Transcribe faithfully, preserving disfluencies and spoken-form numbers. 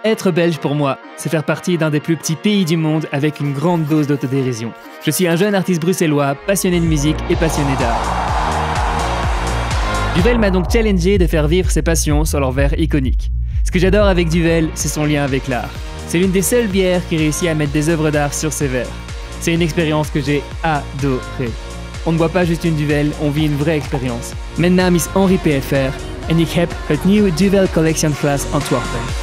Être belge pour moi, c'est faire partie d'un des plus petits pays du monde avec une grande dose d'autodérision. Je suis un jeune artiste bruxellois, passionné de musique et passionné d'art. Duvel m'a donc challengé de faire vivre ses passions sur leur verre iconique. Ce que j'adore avec Duvel, c'est son lien avec l'art. C'est l'une des seules bières qui réussit à mettre des œuvres d'art sur ses verres. C'est une expérience que j'ai adorée. On ne boit pas juste une Duvel, on vit une vraie expérience. Mijn naam is Henri P F R en ik heb het nieuwe Duvel Collection Glas Antwerpen.